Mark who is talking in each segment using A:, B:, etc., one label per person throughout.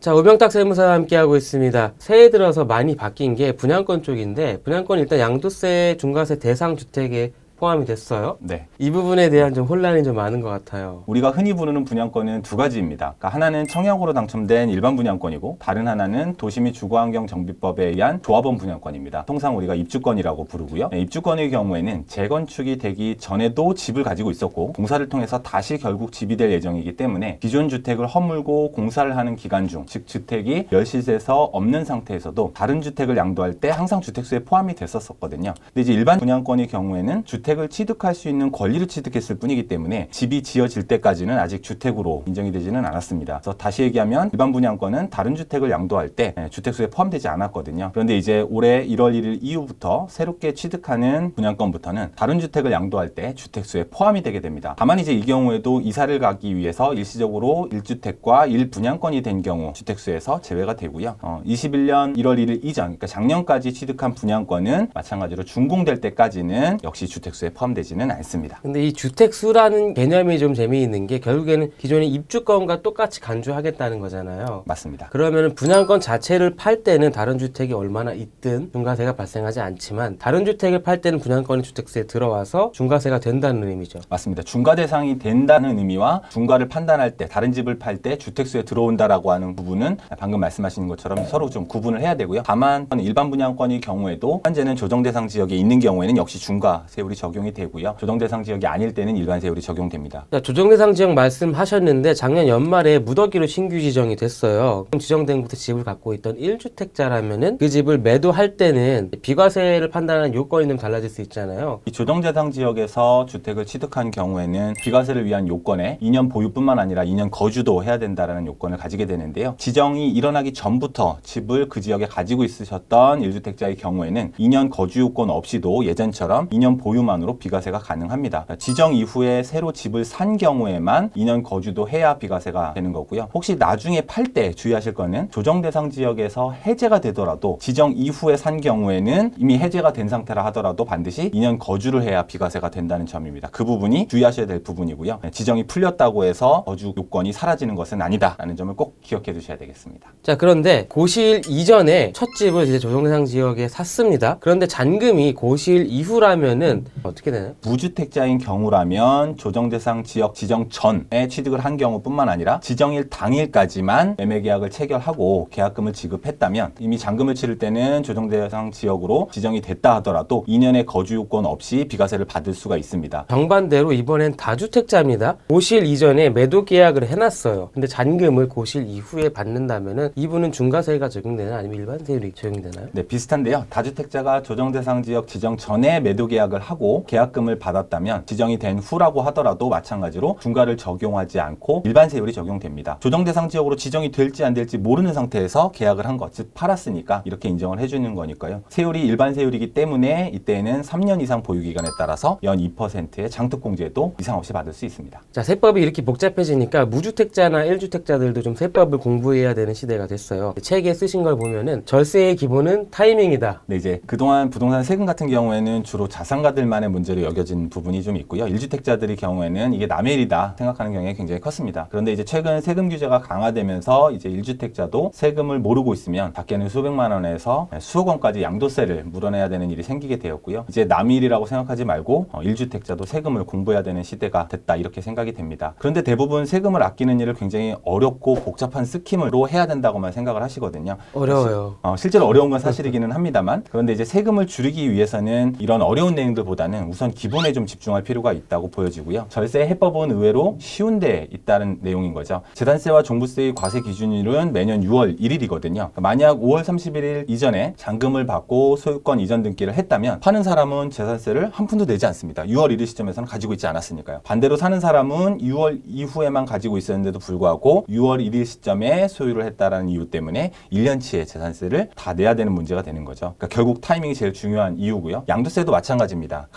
A: 자, 오병탁 세무사와 함께하고 있습니다. 새해 들어서 많이 바뀐 게 분양권 쪽인데, 분양권 일단 양도세, 중과세 대상 주택에 포함이 됐어요.
B: 네.
A: 이 부분에 대한 좀 혼란이 좀 많은 것 같아요.
B: 우리가 흔히 부르는 분양권은 두 가지입니다. 그러니까 하나는 청약으로 당첨된 일반 분양권이고, 다른 하나는 도시및 주거환경정비법에 의한 조합원 분양권입니다. 통상 우리가 입주권이라고 부르고요. 입주권의 경우에는 재건축이 되기 전에도 집을 가지고 있었고, 공사를 통해서 다시 결국 집이 될 예정이기 때문에 기존 주택을 허물고 공사를 하는 기간 중, 즉 주택이 멸실돼서 없는 상태에서도 다른 주택을 양도할 때 항상 주택수에 포함이 됐었거든요. 근데 이제 일반 분양권의 경우에는 주택을 취득할 수 있는 권리를 취득했을 뿐이기 때문에 집이 지어질 때까지는 아직 주택으로 인정이 되지는 않았습니다. 그래서 다시 얘기하면 일반 분양권은 다른 주택을 양도할 때 주택수에 포함되지 않았거든요. 그런데 이제 올해 1월 1일 이후부터 새롭게 취득하는 분양권부터는 다른 주택을 양도할 때 주택수에 포함이 되게 됩니다. 다만 이제 이 경우에도 이사를 가기 위해서 일시적으로 1주택과 1분양권이 된 경우 주택수에서 제외가 되고요. 21년 1월 1일 이전, 그러니까 작년까지 취득한 분양권은 마찬가지로 준공될 때까지는 역시 주택수에 포함되지는 않습니다.
A: 근데 이 주택수라는 개념이 좀 재미있는 게 결국에는 기존의 입주권과 똑같이 간주하겠다는 거잖아요.
B: 맞습니다.
A: 그러면 분양권 자체를 팔 때는 다른 주택이 얼마나 있든 중과세가 발생하지 않지만 다른 주택을 팔 때는 분양권이 주택수에 들어와서 중과세가 된다는 의미죠.
B: 맞습니다. 중과 대상이 된다는 의미와 중과를 판단할 때, 다른 집을 팔 때 주택수에 들어온다라고 하는 부분은 방금 말씀하신 것처럼 서로 좀 구분을 해야 되고요. 다만 일반 분양권의 경우에도 현재는 조정대상 지역에 있는 경우에는 역시 중과 세율이 적용이 되고요. 조정대상 지역이 아닐 때는 일반 세율이 적용됩니다.
A: 조정대상 지역 말씀하셨는데 작년 연말에 무더기로 신규 지정이 됐어요. 지정된 곳에 집을 갖고 있던 1주택자라면은 그 집을 매도할 때는 비과세를 판단하는 요건이 좀 달라질 수 있잖아요.
B: 이 조정대상 지역에서 주택을 취득한 경우에는 비과세를 위한 요건에 2년 보유뿐만 아니라 2년 거주도 해야 된다는 요건을 가지게 되는데요. 지정이 일어나기 전부터 집을 그 지역에 가지고 있으셨던 1주택자의 경우에는 2년 거주 요건 없이도 예전처럼 2년 보유만으로 비과세가 가능합니다. 지정 이후에 새로 집을 산 경우에만 2년 거주도 해야 비과세가 되는 거고요. 혹시 나중에 팔 때 주의하실 거는 조정대상 지역에서 해제가 되더라도 지정 이후에 산 경우에는 이미 해제가 된 상태라 하더라도 반드시 2년 거주를 해야 비과세가 된다는 점입니다. 그 부분이 주의하셔야 될 부분이고요. 지정이 풀렸다고 해서 거주 요건이 사라지는 것은 아니다라는 점을 꼭 기억해 두셔야 되겠습니다.
A: 자, 그런데 고시일 이전에 첫 집을 이제 조정대상 지역에 샀습니다. 그런데 잔금이 고시일 이후라면은 어떻게 되나요?
B: 무주택자인 경우라면 조정대상 지역 지정 전에 취득을 한 경우뿐만 아니라 지정일 당일까지만 매매계약을 체결하고 계약금을 지급했다면 이미 잔금을 치를 때는 조정대상 지역으로 지정이 됐다 하더라도 2년의 거주 요건 없이 비과세를 받을 수가 있습니다.
A: 정반대로 이번엔 다주택자입니다. 고시일 이전에 매도 계약을 해놨어요. 근데 잔금을 고시일 이후에 받는다면은 이분은 중과세가 적용되나요? 아니면 일반 세율이 적용되나요?
B: 네, 비슷한데요. 다주택자가 조정대상 지역 지정 전에 매도 계약을 하고 계약금을 받았다면 지정이 된 후라고 하더라도 마찬가지로 중과를 적용하지 않고 일반 세율이 적용됩니다. 조정대상 지역으로 지정이 될지 안 될지 모르는 상태에서 계약을 한 것, 즉 팔았으니까 이렇게 인정을 해주는 거니까요. 세율이 일반 세율이기 때문에 이때에는 3년 이상 보유기간에 따라서 연 2%의 장특공제도 이상 없이 받을 수 있습니다.
A: 자, 세법이 이렇게 복잡해지니까 무주택자나 1주택자들도 좀 세법을 공부해야 되는 시대가 됐어요. 책에 쓰신 걸 보면은 절세의 기본은 타이밍이다.
B: 네, 이제 그동안 부동산 세금 같은 경우에는 주로 자산가들만의 문제로 여겨진 부분이 좀 있고요. 1주택자들의 경우에는 이게 남의 일이다 생각하는 경향이 굉장히 컸습니다. 그런데 이제 최근 세금 규제가 강화되면서 이제 1주택자도 세금을 모르고 있으면 밖에는 수백만 원에서 수억 원까지 양도세를 물어내야 되는 일이 생기게 되었고요. 이제 남의 일이라고 생각하지 말고 1주택자도 세금을 공부해야 되는 시대가 됐다 이렇게 생각이 됩니다. 그런데 대부분 세금을 아끼는 일을 굉장히 어렵고 복잡한 스킴으로 해야 된다고만 생각을 하시거든요.
A: 어려워요.
B: 실제로 어려운 건 사실이기는 합니다만, 그런데 이제 세금을 줄이기 위해서는 이런 어려운 내용들보다는 우선 기본에 좀 집중할 필요가 있다고 보여지고요. 절세 해법은 의외로 쉬운 데 있다는 내용인 거죠. 재산세와 종부세의 과세 기준일은 매년 6월 1일이거든요. 만약 5월 31일 이전에 잔금을 받고 소유권 이전 등기를 했다면 파는 사람은 재산세를 한 푼도 내지 않습니다. 6월 1일 시점에서는 가지고 있지 않았으니까요. 반대로 사는 사람은 6월 이후에만 가지고 있었는데도 불구하고 6월 1일 시점에 소유를 했다라는 이유 때문에 1년치의 재산세를 다 내야 되는 문제가 되는 거죠. 그러니까 결국 타이밍이 제일 중요한 이유고요. 양도세도 마찬가지입니다.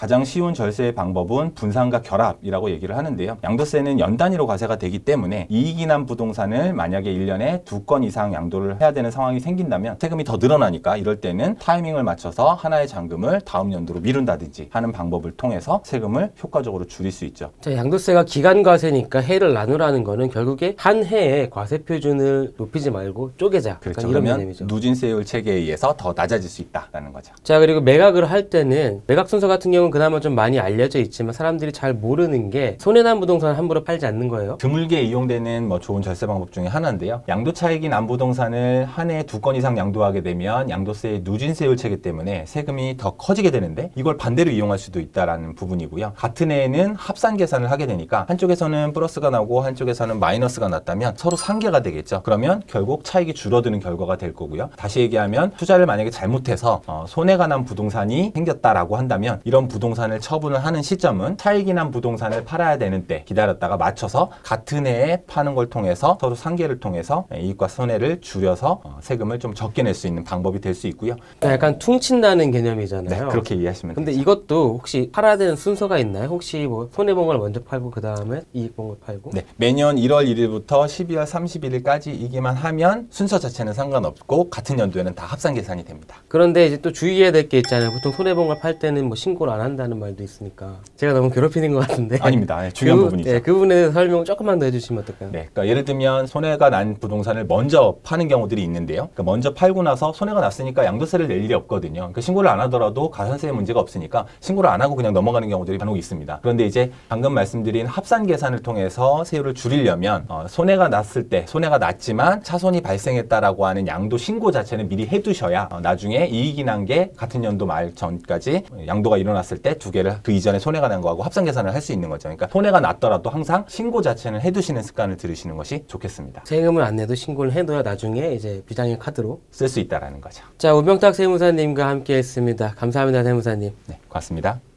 B: 가장 쉬운 절세 방법은 분산과 결합이라고 얘기를 하는데요. 양도세는 연 단위로 과세가 되기 때문에 이익이 난 부동산을 만약에 1년에 2건 이상 양도를 해야 되는 상황이 생긴다면 세금이 더 늘어나니까 이럴 때는 타이밍을 맞춰서 하나의 잔금을 다음 연도로 미룬다든지 하는 방법을 통해서 세금을 효과적으로 줄일 수 있죠.
A: 자, 양도세가 기간과세니까 해를 나누라는 거는 결국에 한 해에 과세 표준을 높이지 말고 쪼개자.
B: 그렇죠.
A: 약간 이런
B: 그러면
A: 개념이죠.
B: 누진세율 체계에 의해서 더 낮아질 수 있다는 거죠.
A: 자, 그리고 매각을 할 때는 매각 순서 같은 경우는 그나마 좀 많이 알려져 있지만 사람들이 잘 모르는 게 손해난 부동산을 함부로 팔지 않는 거예요.
B: 드물게 이용되는 좋은 절세 방법 중에 하나인데요. 양도 차익이 난 부동산을 한 해에 2건 이상 양도하게 되면 양도세의 누진세율 체계 때문에 세금이 더 커지게 되는데 이걸 반대로 이용할 수도 있다라는 부분이고요. 같은 해에는 합산 계산을 하게 되니까 한쪽에서는 플러스가 나고 한쪽에서는 마이너스가 났다면 서로 상계가 되겠죠. 그러면 결국 차익이 줄어드는 결과가 될 거고요. 다시 얘기하면 투자를 만약에 잘못해서 손해가 난 부동산이 생겼다라고 한다면 이런 부동산을 처분을 하는 시점은 차익이 난 부동산을 팔아야 되는 때 기다렸다가 맞춰서 같은 해에 파는 걸 통해서 서로 상계를 통해서 이익과 손해를 줄여서 세금을 좀 적게 낼 수 있는 방법이 될 수 있고요.
A: 약간 퉁친다는 개념이잖아요.
B: 네, 그렇게 이해하시면
A: 근데
B: 되죠.
A: 이것도 혹시 팔아야 되는 순서가 있나요? 혹시 뭐 손해본 걸 먼저 팔고 그 다음에 이익 본 걸 팔고?
B: 네, 매년 1월 1일부터 12월 31일까지이기만 하면 순서 자체는 상관없고 같은 연도에는 다 합산 계산이 됩니다.
A: 그런데 이제 또 주의해야 될 게 있잖아요. 보통 손해본 걸 팔 때는 뭐 신고를 안 한다는 말도 있으니까 제가 너무 괴롭히는 것 같은데.
B: 아닙니다. 네, 중요한 부분이죠.
A: 네, 그 부분에 대해서 설명을 조금만 더 해주시면 어떨까요?
B: 네, 그러니까 예를 들면 손해가 난 부동산을 먼저 파는 경우들이 있는데요. 그러니까 먼저 팔고 나서 손해가 났으니까 양도세를 낼 일이 없거든요. 그러니까 신고를 안 하더라도 가산세에 문제가 없으니까 신고를 안 하고 그냥 넘어가는 경우들이 간혹 있습니다. 그런데 이제 방금 말씀드린 합산 계산을 통해서 세율을 줄이려면 손해가 났을 때 손해가 났지만 차손이 발생했다라고 하는 양도 신고 자체는 미리 해두셔야 나중에 이익이 난 게 같은 연도 말 전까지 양도가 일어났을 때 두 개를 그 이전에 손해가 난 거하고 합산 계산을 할 수 있는 거죠. 그러니까 손해가 났더라도 항상 신고 자체는 해두시는 습관을 들으시는 것이 좋겠습니다.
A: 세금을 안 내도 신고를 해둬야 나중에 이제 비장의 카드로
B: 쓸 수 있다라는 거죠.
A: 자, 우병탁 세무사님과 함께 했습니다. 감사합니다, 세무사님.
B: 네, 고맙습니다.